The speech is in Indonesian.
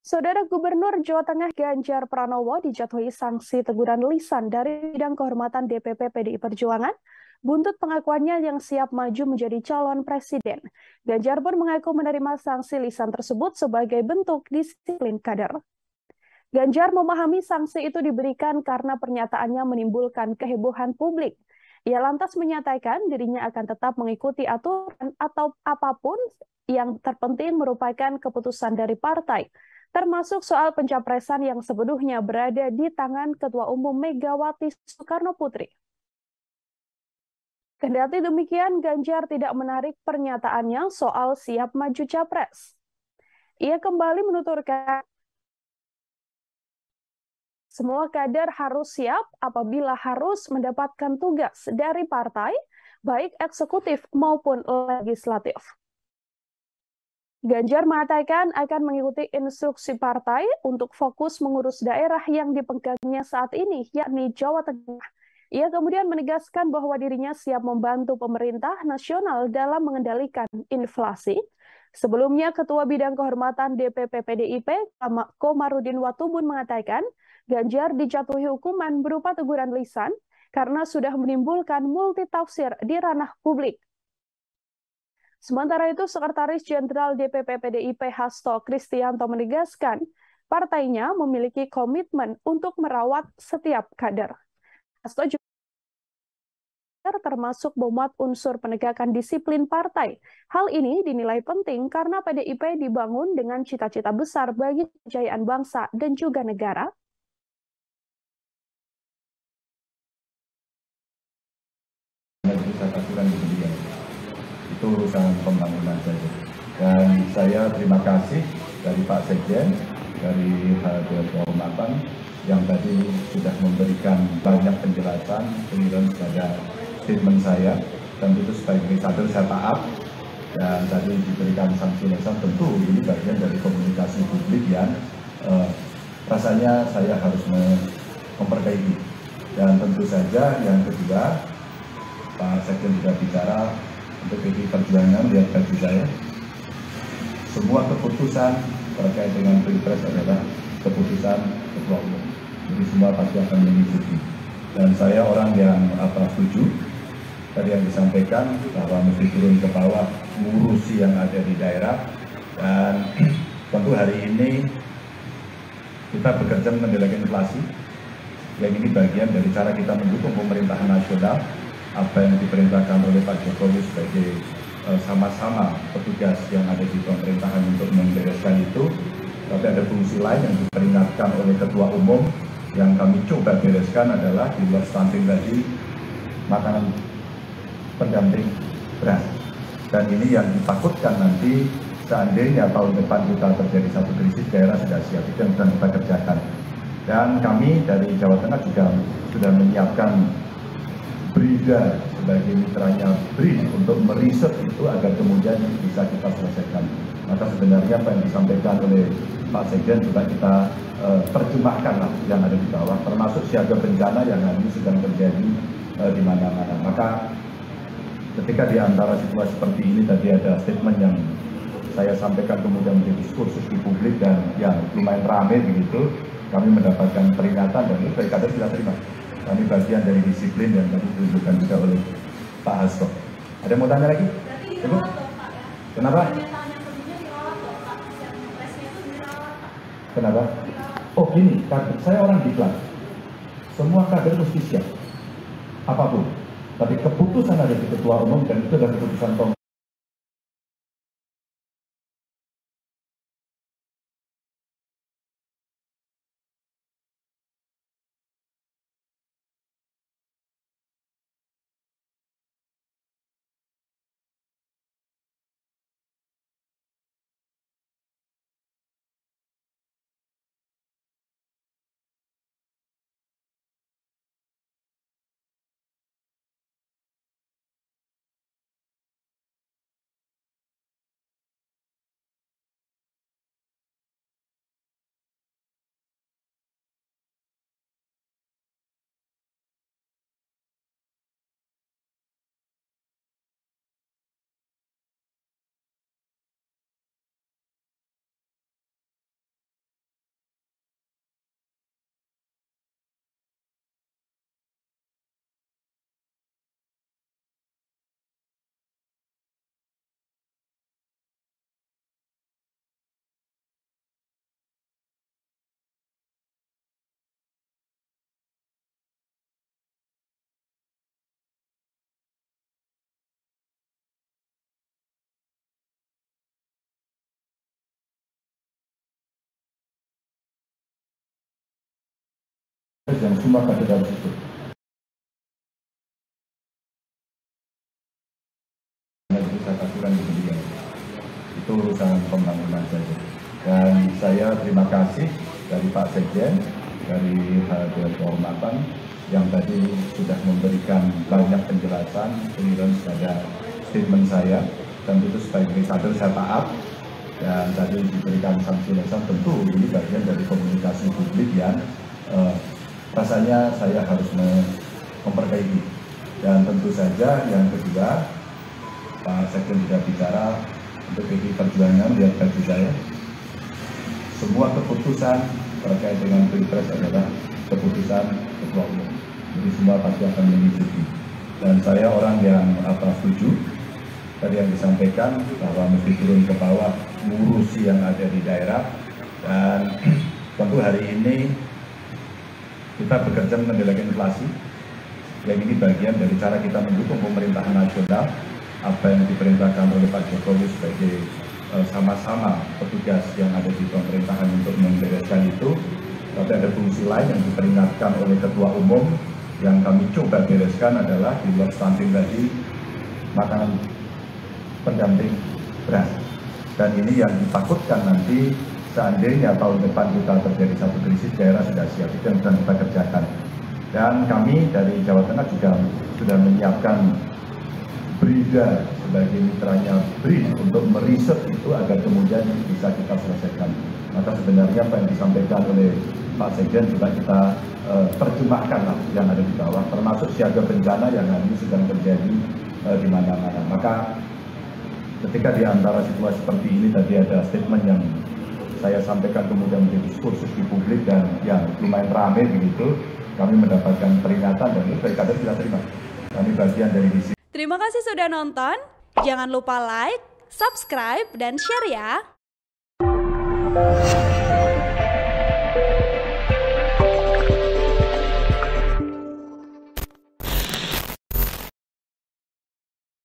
Saudara Gubernur Jawa Tengah Ganjar Pranowo dijatuhi sanksi teguran lisan dari Bidang Kehormatan DPP PDI Perjuangan buntut pengakuannya yang siap maju menjadi calon presiden. Ganjar pun mengaku menerima sanksi lisan tersebut sebagai bentuk disiplin kader. Ganjar memahami sanksi itu diberikan karena pernyataannya menimbulkan kehebohan publik. Ia lantas menyatakan dirinya akan tetap mengikuti aturan atau apapun yang terpenting merupakan keputusan dari partai, termasuk soal pencapresan yang sepenuhnya berada di tangan Ketua Umum Megawati Soekarno Putri. Kendati demikian, Ganjar tidak menarik pernyataannya soal siap maju capres. Ia kembali menuturkan, semua kader harus siap apabila harus mendapatkan tugas dari partai, baik eksekutif maupun legislatif. Ganjar mengatakan akan mengikuti instruksi partai untuk fokus mengurus daerah yang dipegangnya saat ini, yakni Jawa Tengah. Ia kemudian menegaskan bahwa dirinya siap membantu pemerintah nasional dalam mengendalikan inflasi. Sebelumnya, Ketua Bidang Kehormatan DPP PDIP, Komarudin Watubun mengatakan, Ganjar dijatuhi hukuman berupa teguran lisan karena sudah menimbulkan multitafsir di ranah publik. Sementara itu, Sekretaris Jenderal DPP PDIP Hasto Kristianto menegaskan, partainya memiliki komitmen untuk merawat setiap kader. Hasto juga termasuk memuat unsur penegakan disiplin partai. Hal ini dinilai penting karena PDIP dibangun dengan cita-cita besar bagi kejayaan bangsa dan juga negara. Itu urusan pembangunan saja. Dan saya terima kasih dari Pak Sekjen, dari Kehormatan yang tadi sudah memberikan banyak penjelasan, penjelasan pada statement saya, dan itu sebagai kader saya taat, dan tadi diberikan sanksi lisan. Tentu ini bagian dari komunikasi publik yang rasanya saya harus memperbaiki. Dan tentu saja yang kedua, Pak Sekjen juga bicara untuk PDI Perjuangan, lihat bagi saya, semua keputusan terkait dengan Pilpres adalah keputusan Ketua Umum. Jadi semua pasti akan mengikuti. Dan saya orang yang setuju tadi yang disampaikan bahwa mesti turun ke bawah, mengurusi yang ada di daerah. Dan tentu hari ini kita bekerja mengendalikan inflasi. Yang ini bagian dari cara kita mendukung pemerintahan nasional. Apa yang diperintahkan oleh Pak Jokowi sebagai sama-sama petugas yang ada di pemerintahan untuk membereskan itu. Tapi ada fungsi lain yang diperingatkan oleh Ketua Umum yang kami coba bereskan adalah di luar stunting tadi, makanan pendamping beras. Dan ini yang ditakutkan nanti seandainya tahun depan kita terjadi satu krisis, daerah sudah siap, itu yang sedang kita kerjakan. Dan kami dari Jawa Tengah juga sudah menyiapkan BRIDA sebagai mitranya BRIN untuk meriset itu agar kemudian bisa kita selesaikan. Maka sebenarnya apa yang disampaikan oleh Pak Sekjen juga kita terjemahkan lah yang ada di bawah, termasuk siaga bencana yang hari ini sedang terjadi di mana-mana. Maka ketika di antara situasi seperti ini tadi ada statement yang saya sampaikan kemudian menjadi diskursus di publik dan yang lumayan ramai begitu, kami mendapatkan peringatan dan itu dari kader tidak terima. Kami bagian dari disiplin yang tadi ditunjukkan juga oleh Pak Hasto. Ada yang mau tanya lagi? Ibu? Kenapa? Kenapa? Oh gini, saya orang diklat. Semua kader mesti siap. Apapun. Tapi keputusan ada di Ketua Umum dan itu adalah keputusan yang semua kader harus ikut. Bisa aturan di beliau. Itu urusan pembangunan saja. Dan saya terima kasih dari Pak Sekjen, dari Dewan Kehormatan yang tadi sudah memberikan banyak penjelasan, clearance pada statement saya. Dan itu sebagai kader saya taat. Dan tadi diberikan sanksi lesan, tentu ini bagian dari komunikasi publik yang rasanya saya harus memperbaiki. Dan tentu saja yang kedua, Pak Sekjen juga bicara untuk PDI Perjuangan, lihat bagi saya, semua keputusan terkait dengan Pilpres adalah keputusan Ketua Umum. Jadi semua pasti akan mengikuti. Dan saya orang yang setuju tadi yang disampaikan bahwa mesti turun ke bawah, ngurusi yang ada di daerah. Dan tentu hari ini kita bekerja mengendalikan inflasi. Yang ini bagian dari cara kita mendukung pemerintahan nasional. Apa yang diperintahkan oleh Pak Jokowi sebagai sama-sama petugas yang ada di pemerintahan untuk membereskan itu. Tapi ada fungsi lain yang diperingatkan oleh Ketua Umum yang kami coba bereskan adalah di luar stunting tadi, makanan pendamping beras. Dan ini yang ditakutkan nanti seandainya tahun depan kita terjadi satu krisis, daerah sudah siap, itu yang sedang kita kerjakan. Dan kami dari Jawa Tengah juga sudah menyiapkan BRIDA sebagai mitranya BRIN untuk meriset itu agar kemudian bisa kita selesaikan. Maka sebenarnya apa yang disampaikan oleh Pak Sekjen juga kita terjemahkan lah yang ada di bawah, termasuk siaga bencana yang hari ini sedang terjadi di mana-mana. Maka ketika di antara situasi seperti ini tadi ada statement yang saya sampaikan kemudian menjadi diskursus di publik dan yang lumayan ramai begitu, kami mendapatkan peringatan dan itu dari kader tidak terima. Kami bagian dari visi. Terima kasih sudah nonton. Jangan lupa like, subscribe, dan share ya.